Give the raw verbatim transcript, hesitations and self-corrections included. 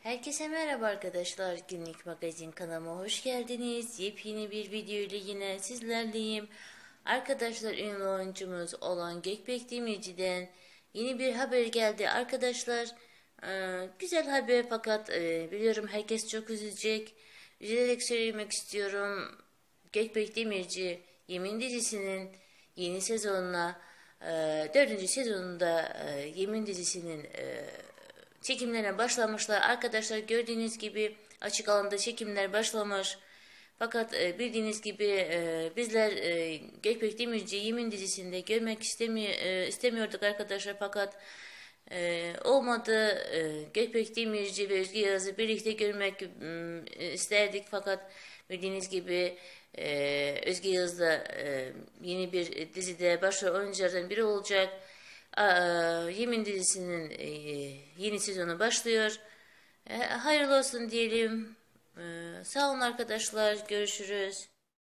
Herkese merhaba arkadaşlar. Günlük Magazin kanalıma hoş geldiniz. Yepyeni bir video ile yine sizlerleyim. Arkadaşlar, ünlü oyuncumuz olan Gökbek Demirci'den yeni bir haber geldi arkadaşlar. Ee, güzel haber fakat e, biliyorum herkes çok üzülecek. Üzülerek söylemek istiyorum. Gökbek Demirci Yemin dizisinin yeni sezonuna e, dördüncü sezonunda e, Yemin dizisinin e, çekimlerine başlamışlar. Arkadaşlar, gördüğünüz gibi açık alanda çekimler başlamış. Fakat e, bildiğiniz gibi e, bizler e, Gökbek Demirci Yemin dizisinde görmek istemi e, istemiyorduk arkadaşlar. Fakat e, olmadı. E, Gökbek Demirci ve Özge Yağız'ı birlikte görmek e, isterdik. Fakat bildiğiniz gibi e, Özge Yağız da e, yeni bir dizide başrol oyunculardan biri olacak. Yemin dizisinin e, yeni sezonu başlıyor. E, hayırlı olsun diyelim. E, sağ olun arkadaşlar. Görüşürüz.